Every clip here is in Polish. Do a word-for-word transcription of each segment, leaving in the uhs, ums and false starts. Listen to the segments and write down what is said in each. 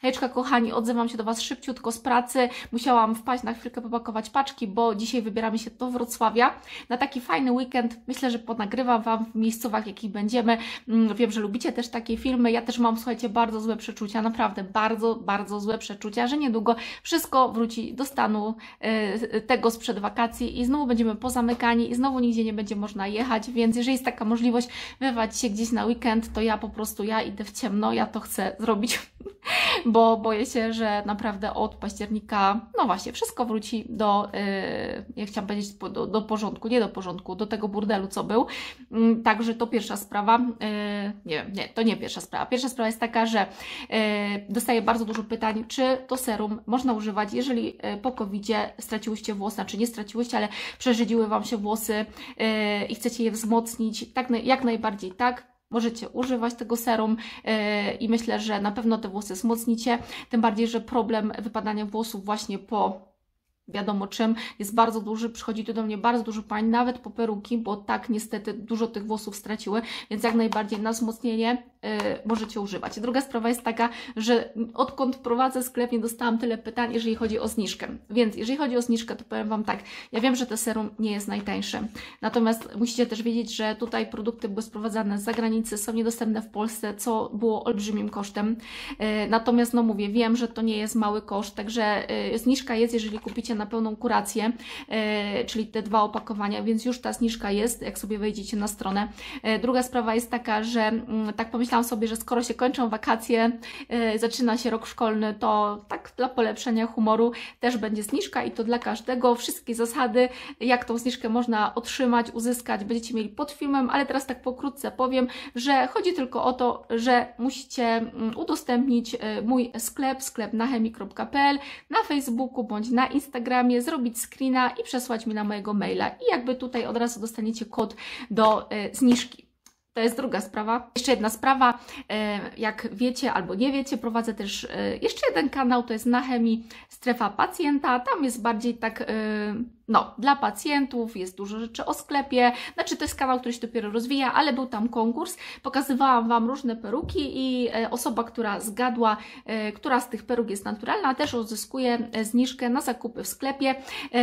Hejczka kochani, odzywam się do Was szybciutko z pracy. Musiałam wpaść na chwilkę, popakować paczki, bo dzisiaj wybieramy się do Wrocławia na taki fajny weekend. Myślę, że ponagrywam Wam w miejscówach, w jakich będziemy. Wiem, że lubicie też takie filmy. Ja też mam, słuchajcie, bardzo złe przeczucia, naprawdę bardzo, bardzo złe przeczucia, że niedługo wszystko wróci do stanu yy, tego sprzed wakacji i znowu będziemy pozamykani i znowu nigdzie nie będzie można jechać, więc jeżeli jest taka możliwość wyrwać się gdzieś na weekend, to ja po prostu, ja idę w ciemno, ja to chcę zrobić, bo boję się, że naprawdę od października, no właśnie, wszystko wróci do, yy, ja chciałam powiedzieć, do, do porządku, nie do porządku, do tego burdelu, co był. Yy, także to pierwsza sprawa, yy, nie wiem, nie, to nie pierwsza sprawa. Pierwsza sprawa jest taka, że yy, dostaję bardzo dużo pytań, czy to serum można używać, jeżeli yy, po kowidzie straciłyście włosy, znaczy nie straciłyście, ale przerzedziły Wam się włosy yy, i chcecie je wzmocnić, tak, jak najbardziej tak. Możecie używać tego serum yy, i myślę, że na pewno te włosy wzmocnicie, tym bardziej, że problem wypadania włosów właśnie po wiadomo czym jest bardzo duży, przychodzi tu do mnie bardzo dużo pań, nawet po peruki, bo tak niestety dużo tych włosów straciły, więc jak najbardziej na wzmocnienie yy, możecie używać. Druga sprawa jest taka, że odkąd prowadzę sklep, nie dostałam tyle pytań, jeżeli chodzi o zniżkę, więc jeżeli chodzi o zniżkę, to powiem Wam tak, ja wiem, że ten serum nie jest najtańszy, natomiast musicie też wiedzieć, że tutaj produkty były sprowadzane z zagranicy, są niedostępne w Polsce, co było olbrzymim kosztem, yy, natomiast no mówię, wiem, że to nie jest mały koszt, także yy, zniżka jest, jeżeli kupicie na pełną kurację, yy, czyli te dwa opakowania, więc już ta zniżka jest, jak sobie wejdziecie na stronę. Yy, druga sprawa jest taka, że yy, tak pomyślałam sobie, że skoro się kończą wakacje, yy, zaczyna się rok szkolny, to tak dla polepszenia humoru też będzie zniżka i to dla każdego. Wszystkie zasady, jak tą zniżkę można otrzymać, uzyskać, będziecie mieli pod filmem, ale teraz tak pokrótce powiem, że chodzi tylko o to, że musicie udostępnić yy, mój sklep, sklep nachemi kropka pe el na Facebooku bądź na Instagramie, zrobić screena i przesłać mi na mojego maila i jakby tutaj od razu dostaniecie kod do y, zniżki. To jest druga sprawa. Jeszcze jedna sprawa, jak wiecie albo nie wiecie, prowadzę też jeszcze jeden kanał, to jest Nachemi Strefa Pacjenta. Tam jest bardziej tak, no, dla pacjentów, jest dużo rzeczy o sklepie. Znaczy to jest kanał, który się dopiero rozwija, ale był tam konkurs. Pokazywałam Wam różne peruki i osoba, która zgadła, która z tych peruk jest naturalna, też uzyskuje zniżkę na zakupy w sklepie.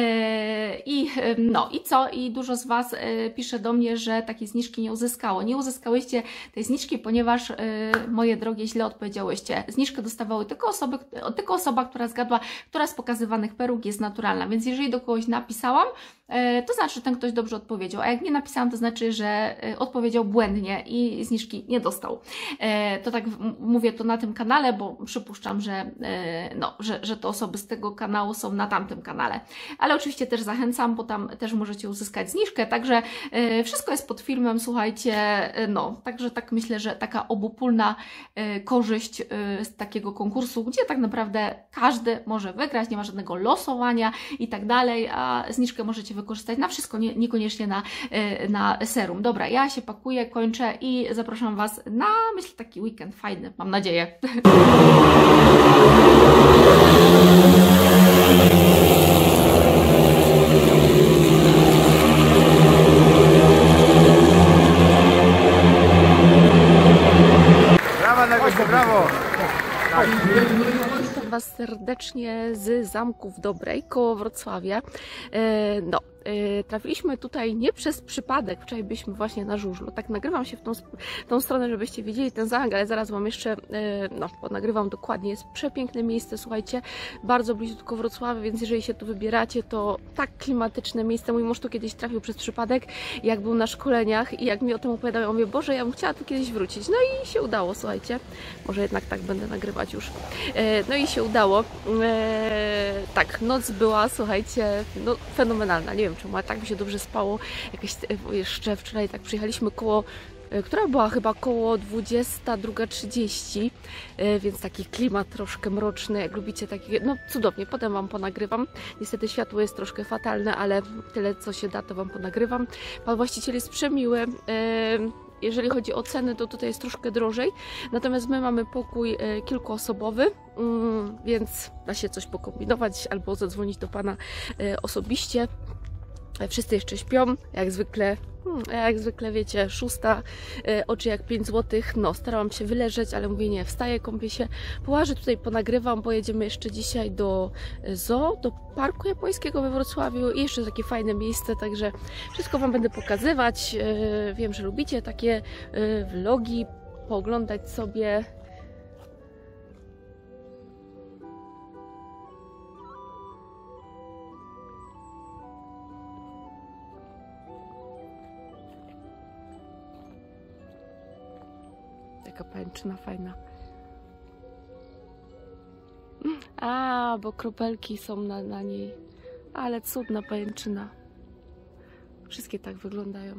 I no i co? I dużo z Was pisze do mnie, że takiej zniżki nie uzyskało. Nie uzyskałyście tej zniżki, ponieważ yy, moje drogie, źle odpowiedziałyście. Zniżkę dostawały tylko osoby, tylko osoba, która zgadła, która z pokazywanych peruk jest naturalna. Więc jeżeli do kogoś napisałam, yy, to znaczy, że ten ktoś dobrze odpowiedział. A jak nie napisałam, to znaczy, że yy, odpowiedział błędnie i zniżki nie dostał. Yy, to tak mówię to na tym kanale, bo przypuszczam, że, yy, no, że, że to osoby z tego kanału są na tamtym kanale. Ale oczywiście też zachęcam, bo tam też możecie uzyskać zniżkę. Także yy, wszystko jest pod filmem, słuchajcie. No, także tak myślę, że taka obopólna y, korzyść y, z takiego konkursu, gdzie tak naprawdę każdy może wygrać, nie ma żadnego losowania i tak dalej, a zniżkę możecie wykorzystać na wszystko, nie, niekoniecznie na, y, na serum. Dobra, ja się pakuję, kończę i zapraszam Was na, myślę, taki weekend fajny, mam nadzieję. Brawo! Witam Was serdecznie z Zamków Dobrej koło Wrocławia. E, no, e, trafiliśmy tutaj nie przez przypadek, wczoraj byliśmy właśnie na żużlu. Tak nagrywam się w tą, tą stronę, żebyście widzieli ten zamek, ale zaraz Wam jeszcze, e, no, nagrywam dokładnie. Jest przepiękne miejsce, słuchajcie, bardzo bliziutko Wrocławia, więc jeżeli się tu wybieracie, to tak klimatyczne miejsce. Mój mąż tu kiedyś trafił przez przypadek, jak był na szkoleniach i jak mi o tym opowiadał, ja mówię, Boże, ja bym chciała tu kiedyś wrócić. No i się udało, słuchajcie. Może jednak tak będę nagrywać już. E, no i się udało. E, tak, noc była, słuchajcie, no fenomenalna. Nie wiem czemu, ale tak mi się dobrze spało. Jakieś, jeszcze wczoraj tak przyjechaliśmy koło, która była chyba koło dwudziesta druga trzydzieści, więc taki klimat troszkę mroczny, jak lubicie takie, no cudownie, potem Wam ponagrywam. Niestety światło jest troszkę fatalne, ale tyle co się da, to Wam ponagrywam. Pan właściciel jest przemiły. Jeżeli chodzi o ceny, to tutaj jest troszkę drożej, natomiast my mamy pokój kilkuosobowy, więc da się coś pokombinować albo zadzwonić do Pana osobiście. Wszyscy jeszcze śpią, jak zwykle, hmm, jak zwykle wiecie, szósta, e, oczy jak pięć złotych. No, starałam się wyleżeć, ale mówię nie, wstaję, kąpię się, połażę tutaj, ponagrywam, pojedziemy jeszcze dzisiaj do zoo, do Parku Japońskiego we Wrocławiu i jeszcze takie fajne miejsce, także wszystko Wam będę pokazywać. E, wiem, że lubicie takie e, vlogi, pooglądać sobie. Taka pajęczyna fajna. A, bo kropelki są na, na niej. Ale cudna pajęczyna. Wszystkie tak wyglądają.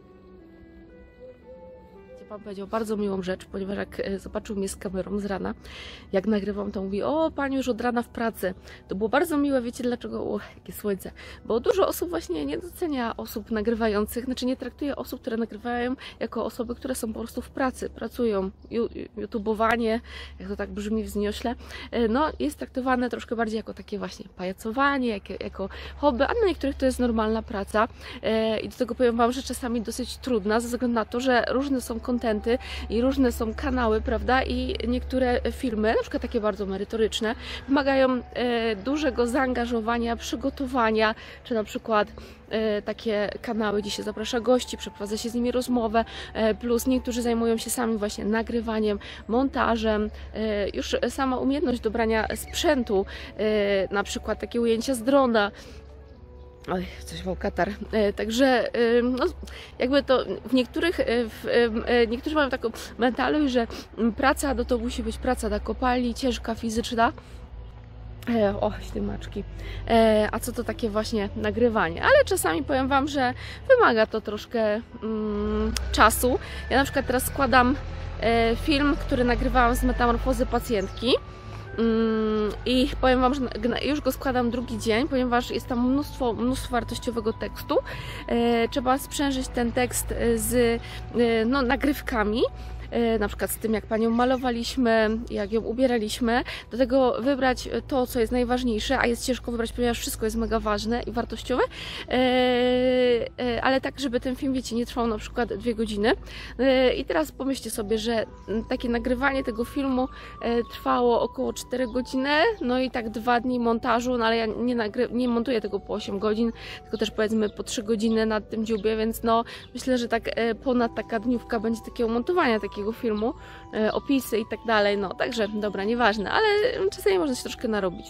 Pan powiedział bardzo miłą rzecz, ponieważ jak zobaczył mnie z kamerą z rana, jak nagrywam, to mówi: o, pani już od rana w pracy. To było bardzo miłe, wiecie dlaczego? O, jakie słońce. Bo dużo osób właśnie nie docenia osób nagrywających, znaczy nie traktuje osób, które nagrywają, jako osoby, które są po prostu w pracy, pracują. YouTubeowanie, jak to tak brzmi wzniośle, no jest traktowane troszkę bardziej jako takie właśnie pajacowanie, jako, jako hobby, a dla niektórych to jest normalna praca. I do tego powiem Wam, że czasami dosyć trudna, ze względu na to, że różne są kontenty i różne są kanały, prawda, i niektóre filmy, na przykład takie bardzo merytoryczne, wymagają e, dużego zaangażowania, przygotowania, czy na przykład e, takie kanały, gdzie się zaprasza gości, przeprowadza się z nimi rozmowę, e, plus niektórzy zajmują się sami właśnie nagrywaniem, montażem, e, już sama umiejętność dobrania sprzętu, e, na przykład takie ujęcia z drona. Oj, coś mam katar. E, także no, jakby to w niektórych, w, e, niektórzy mają taką mentalność, że praca no to musi być praca na kopalni, ciężka, fizyczna. E, o, ślimaczki. E, a co to takie właśnie nagrywanie? Ale czasami powiem Wam, że wymaga to troszkę mm, czasu. Ja na przykład teraz składam e, film, który nagrywałam z metamorfozy pacjentki. I powiem Wam, że już go składam drugi dzień, ponieważ jest tam mnóstwo, mnóstwo wartościowego tekstu. Trzeba sprzężyć ten tekst z no, nagrywkami, na przykład z tym, jak panią malowaliśmy, jak ją ubieraliśmy, do tego wybrać to, co jest najważniejsze, a jest ciężko wybrać, ponieważ wszystko jest mega ważne i wartościowe, ale tak, żeby ten film, wiecie, nie trwał na przykład dwie godziny. I teraz pomyślcie sobie, że takie nagrywanie tego filmu trwało około cztery godziny, no i tak dwa dni montażu, no ale ja nie, nagry nie montuję tego po osiem godzin, tylko też powiedzmy po trzy godziny nad tym dziubie, więc no myślę, że tak ponad taka dniówka będzie takiego montowania takiego filmu, e, opisy i tak dalej, no także dobra, nieważne, ale czasami można się troszkę narobić.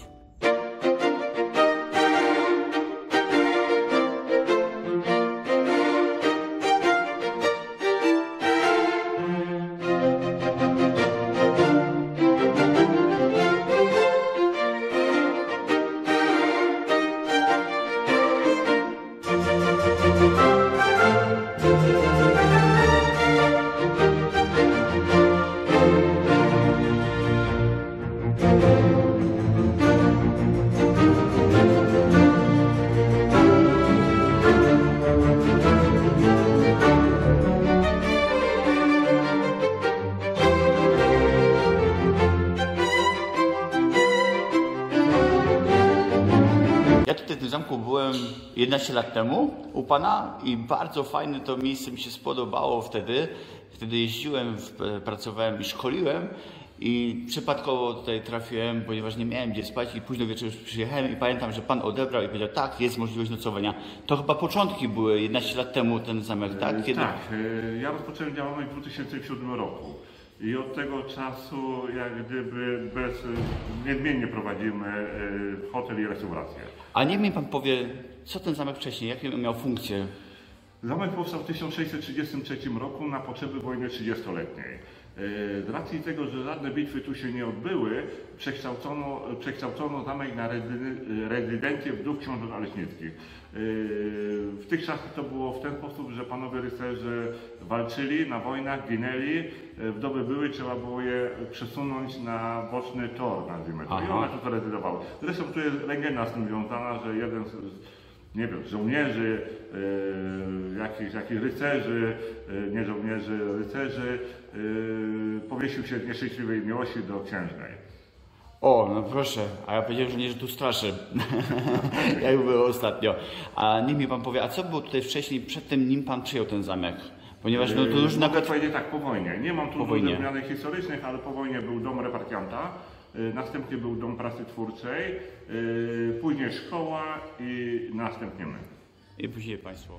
Ja tutaj w tym zamku byłem jedenaście lat temu u pana i bardzo fajne to miejsce mi się spodobało wtedy. Wtedy jeździłem, pracowałem i szkoliłem i przypadkowo tutaj trafiłem, ponieważ nie miałem gdzie spać i późno wieczorem już przyjechałem i pamiętam, że pan odebrał i powiedział: tak, jest możliwość nocowania. To chyba początki były jedenaście lat temu ten zamek, tak? Kiedy... Tak, ja rozpocząłem działalność w dwa tysiące siódmym roku. I od tego czasu jak gdyby bez, niezmiennie prowadzimy hotel i restaurację. A niech mi pan powie, co ten zamek wcześniej, jakie miał funkcje? Zamek powstał w tysiąc sześćset trzydziestym trzecim roku na potrzeby wojny trzydziestoletniej. Z racji tego, że żadne bitwy tu się nie odbyły, przekształcono, przekształcono zamek na rezydencję wdów książąt naleśnickich. W tych czasach to było w ten sposób, że panowie rycerze walczyli na wojnach, ginęli, wdowy były, trzeba było je przesunąć na boczny tor, nazwijmy to, i one tu rezydowały. Zresztą tu jest legenda z tym związana, że jeden z, nie wiem, żołnierzy, yy, jakichś, jakichś rycerzy, yy, nie żołnierzy, rycerzy, yy, powiesił się z nieszczęśliwej miłości do księżnej. O, no proszę, a ja powiedziałem, że nie, że tu straszę, jak było ostatnio. A niech mi pan powie, a co było tutaj wcześniej, przed tym, nim pan przyjął ten zamek? Ponieważ no to już Mogę nawet... powiedzieć tak, po wojnie. Nie mam tu Po dużo wojnie. zmianek historycznych, ale po wojnie był dom repartianta, y, następnie był dom prasy twórczej, y, później szkoła i następnie my. I później państwo.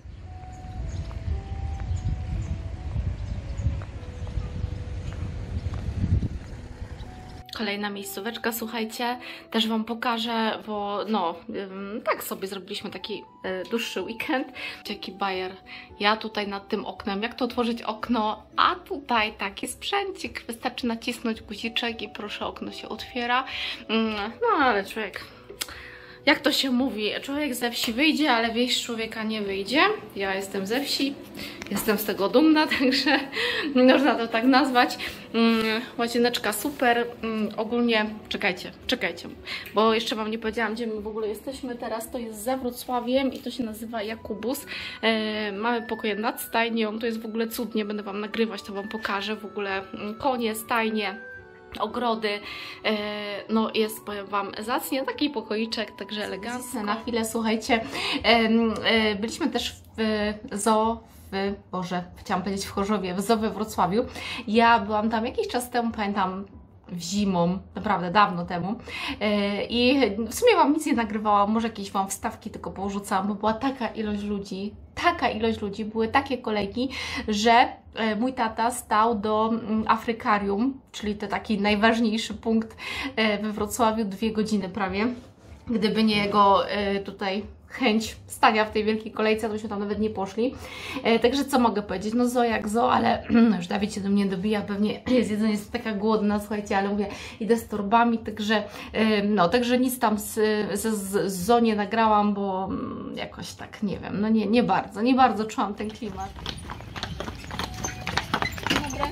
Kolejna miejscóweczka, słuchajcie, też Wam pokażę, bo no, ym, tak sobie zrobiliśmy taki y, dłuższy weekend. Jaki bajer. Ja tutaj nad tym oknem, jak to otworzyć okno, a tutaj taki sprzęcik. Wystarczy nacisnąć guziczek i proszę, okno się otwiera. Ym, no ale człowiek... Jak to się mówi, człowiek ze wsi wyjdzie, ale wieś człowieka nie wyjdzie. Ja jestem ze wsi, jestem z tego dumna, także można to tak nazwać. Mm, łazieneczka super. Mm, ogólnie, czekajcie, czekajcie, bo jeszcze Wam nie powiedziałam, gdzie my w ogóle jesteśmy teraz. To jest za Wrocławiem i to się nazywa Jakubus. E, mamy pokoje nad stajnią, to jest w ogóle cudnie, będę Wam nagrywać, to Wam pokażę w ogóle konie, stajnie, ogrody, no jest, powiem Wam, zacnie, taki pokoiczek, także elegancko. Na chwilę, słuchajcie, byliśmy też w zoo, w, Boże, chciałam powiedzieć w Chorzowie, w zoo we Wrocławiu. Ja byłam tam jakiś czas temu, pamiętam, w zimą, naprawdę dawno temu i w sumie Wam nic nie nagrywałam, może jakieś Wam wstawki tylko porzucałam, bo była taka ilość ludzi, taka ilość ludzi, były takie kolejki, że mój tata stał do Afrykarium, czyli to taki najważniejszy punkt we Wrocławiu, dwie godziny prawie. Gdyby nie jego tutaj chęć stania w tej wielkiej kolejce, to byśmy tam nawet nie poszli. E, także co mogę powiedzieć? No zo jak zo, ale już Dawid się do mnie dobija, pewnie jest jedzenie, jest taka głodna, słuchajcie, ale mówię, idę z torbami, także e, no, także nic tam z, z, z zo nie nagrałam, bo jakoś tak, nie wiem, no nie, nie bardzo, nie bardzo czułam ten klimat. Dobre.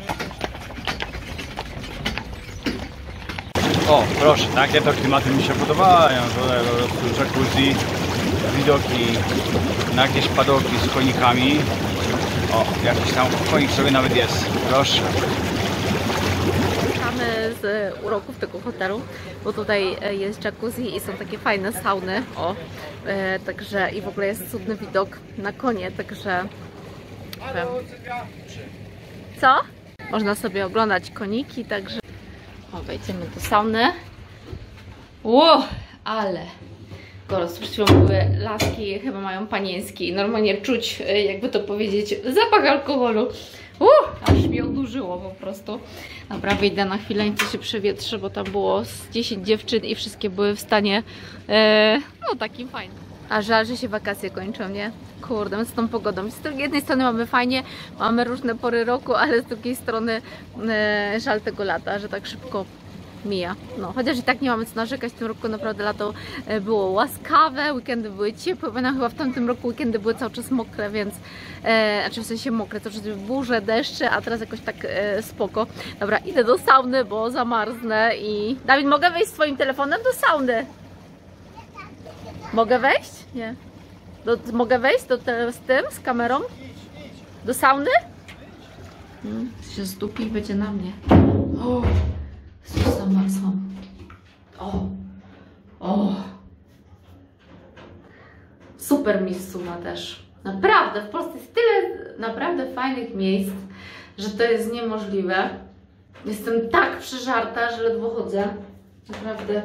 O, proszę, takie to klimaty mi się podobają, tutaj po prostu jacuzzi, widoki na jakieś padoki z konikami. O, jakiś tam konik sobie nawet jest, proszę. Wracamy z uroków tego hotelu, bo tutaj jest jacuzzi i są takie fajne sauny, o, e, także i w ogóle jest cudny widok na konie, także wiem. Co? Można sobie oglądać koniki, także O, wejdziemy do sauny. Ło, ale gorąco. Przed chwilą były laski, chyba mają panieński. Normalnie czuć, jakby to powiedzieć, zapach alkoholu. Uh, aż mi odurzyło po prostu. Dobra, wyjdę na chwilę, nic się przewietrzy, bo tam było z dziesięć dziewczyn i wszystkie były w stanie e, no takim fajnym. a żal, że się wakacje kończą, nie? Kurde, z tą pogodą. Z jednej strony mamy fajnie, mamy różne pory roku, ale z drugiej strony e, żal tego lata, że tak szybko mija. No, chociaż i tak nie mamy co narzekać, w tym roku naprawdę lato było łaskawe, weekendy były ciepłe, bo chyba w tamtym roku weekendy były cały czas mokre, więc, e, znaczy w sensie mokre, cały czas były burze, deszcze, a teraz jakoś tak e, spoko. Dobra, idę do sauny, bo zamarznę i... Dawid, mogę wejść z twoim telefonem do sauny? Mogę wejść? Nie. Do, mogę wejść do te, z tym, z kamerą? Do sauny? Hmm, się zdupi i będzie na mnie. O, zamarzłam. O, o. Super miejscowa też. Naprawdę, w Polsce jest tyle naprawdę fajnych miejsc, że to jest niemożliwe. Jestem tak przeżarta, że ledwo chodzę. Naprawdę.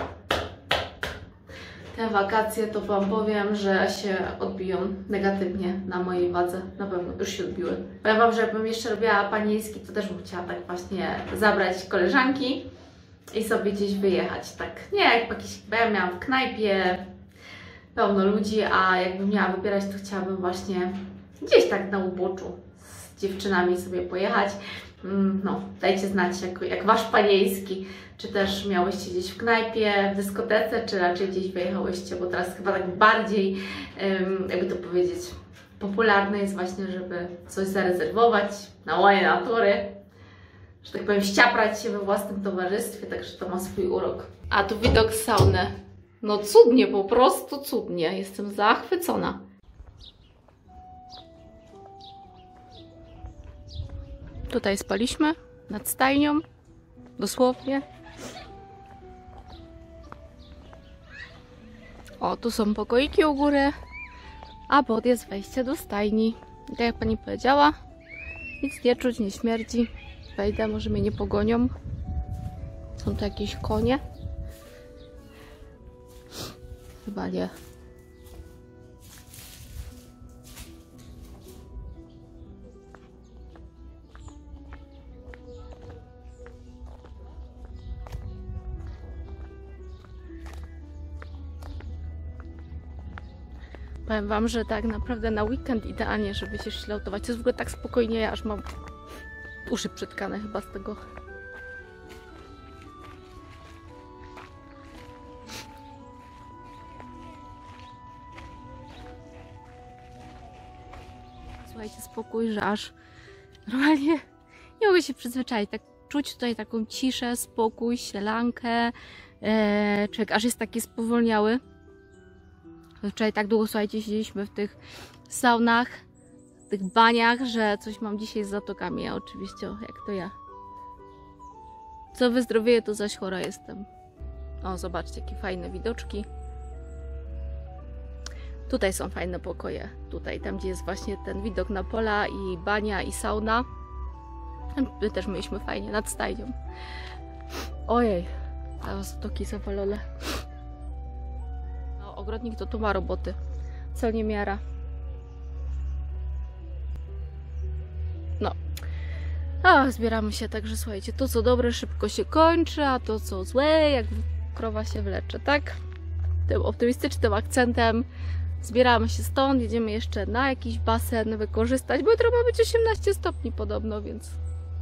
Te wakacje to Wam powiem, że się odbiją negatywnie na mojej wadze. Na pewno już się odbiły. Powiem Wam, że jakbym jeszcze robiła panieński, to też bym chciała tak właśnie zabrać koleżanki i sobie gdzieś wyjechać. Tak, nie jak jakiś, bo ja miałam w knajpie pełno ludzi, a jakbym miała wybierać, to chciałabym właśnie gdzieś tak na uboczu z dziewczynami sobie pojechać. No, dajcie znać, jak, jak Wasz panieński. Czy też miałyście gdzieś w knajpie, w dyskotece, czy raczej gdzieś wyjechałyście, bo teraz chyba tak bardziej, jakby to powiedzieć, popularne jest właśnie, żeby coś zarezerwować na łonie natury, że tak powiem, ściaprać się we własnym towarzystwie, także to ma swój urok. A tu widok z sauny. No cudnie, po prostu cudnie. Jestem zachwycona. Tutaj spaliśmy nad stajnią, dosłownie. O, tu są pokoiki u góry, a pod jest wejście do stajni. I tak jak pani powiedziała, nic nie czuć, nie śmierdzi. Wejdę, może mnie nie pogonią. Są tu jakieś konie? Chyba nie. Powiem wam, że tak naprawdę na weekend idealnie, żeby się szlautować. To jest w ogóle tak spokojnie, ja aż mam uszy przytkane chyba z tego. Słuchajcie, spokój, że aż normalnie nie mogę się przyzwyczaić. Tak czuć tutaj taką ciszę, spokój, sielankę. Eee, człowiek aż jest taki spowolniały. Wczoraj tak długo, słuchajcie, siedzieliśmy w tych saunach, w tych baniach, że coś mam dzisiaj z zatokami. Ja oczywiście, jak to ja. Co wyzdrowieję, to zaś chora jestem. O, zobaczcie, jakie fajne widoczki. Tutaj są fajne pokoje. Tutaj, tam gdzie jest właśnie ten widok na pola i bania i sauna. My też mieliśmy fajnie, nad stajnią. Ojej, a zatoki zawalone. No, ogrodnik to tu ma roboty. Co nie miara. No. A, zbieramy się, także słuchajcie, to co dobre szybko się kończy, a to co złe, jak krowa się wlecze, tak? Tym optymistycznym akcentem zbieramy się stąd, jedziemy jeszcze na jakiś basen wykorzystać, bo jutro ma być osiemnaście stopni podobno, więc...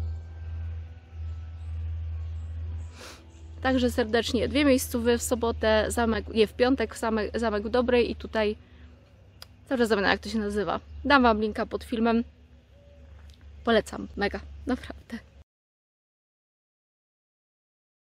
Także serdecznie, dwie miejscówy w sobotę, zamek, nie, w piątek w zamek, zamek w Dobrej i tutaj, cały czas zapomniałam jak to się nazywa. Dam wam linka pod filmem. Polecam, mega, naprawdę.